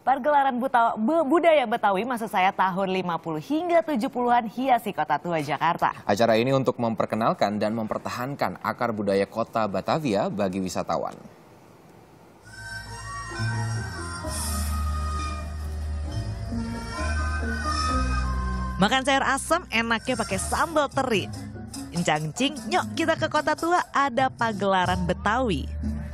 Pergelaran budaya Betawi maksud saya tahun 50 hingga 70-an hiasi Kota Tua Jakarta. Acara ini untuk memperkenalkan dan mempertahankan akar budaya kota Batavia bagi wisatawan. Makan sayur asam enaknya pakai sambal teri. Encang-encing, yuk kita ke Kota Tua, ada pagelaran Betawi.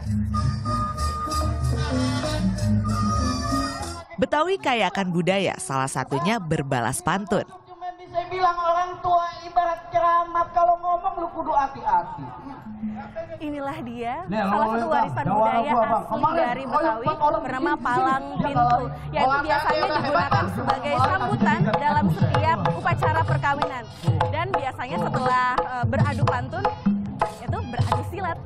Betawi kaya akan budaya, salah satunya berbalas pantun. Cuma bisa bilang orang tua ibarat keramat, kalau ngomong lu kudu hati-hati. Inilah dia, salah satu warisan budaya asli dari Betawi bernama Palang Pintu, yaitu biasanya digunakan sebagai sambutan dalam setiap upacara perkawinan. Dan biasanya setelah beradu pantun, itu beradu silat.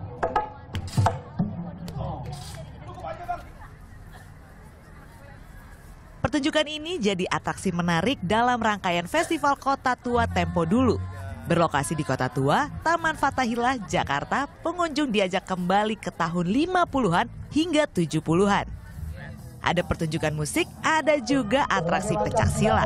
Pertunjukan ini jadi atraksi menarik dalam rangkaian Festival Kota Tua Tempo Dulu. Berlokasi di Kota Tua, Taman Fathahillah, Jakarta, pengunjung diajak kembali ke tahun 50-an hingga 70-an. Ada pertunjukan musik, ada juga atraksi pencaksilat.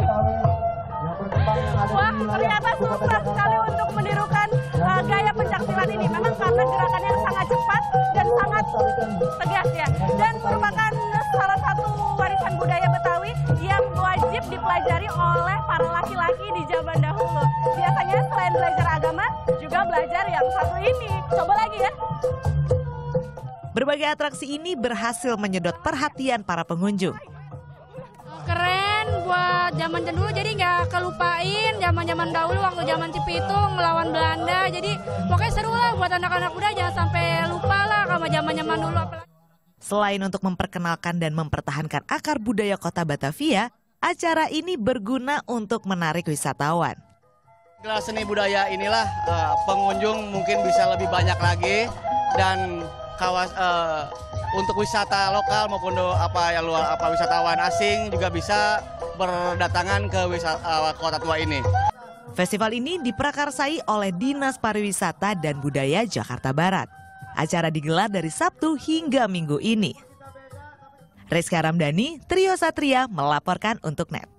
Wah, ternyata susah sekali untuk menirukan gaya pencaksilat ini. Memang karena gerakannya sangat cepat dan sangat tegas ya. Dan merupakan salah satu warisan budaya Betawi yang wajib dipelajari oleh para laki-laki di zaman dahulu. Biasanya selain belajar agama, juga belajar yang satu ini. Coba lagi ya. Berbagai atraksi ini berhasil menyedot perhatian para pengunjung. Keren buat zaman dulu, jadi nggak kelupain zaman dahulu waktu zaman Cipitung melawan Belanda. Jadi pokoknya seru lah buat anak-anak muda, jangan sampai lupa lah sama zaman dulu. Selain untuk memperkenalkan dan mempertahankan akar budaya kota Batavia, acara ini berguna untuk menarik wisatawan. Kelas seni budaya inilah pengunjung mungkin bisa lebih banyak lagi, dan untuk wisata lokal maupun wisatawan asing juga bisa berdatangan ke Kota Tua ini. Festival ini diprakarsai oleh Dinas Pariwisata dan Budaya Jakarta Barat. Acara digelar dari Sabtu hingga Minggu ini. Rizka Ramdhani, Trio Satria melaporkan untuk NET.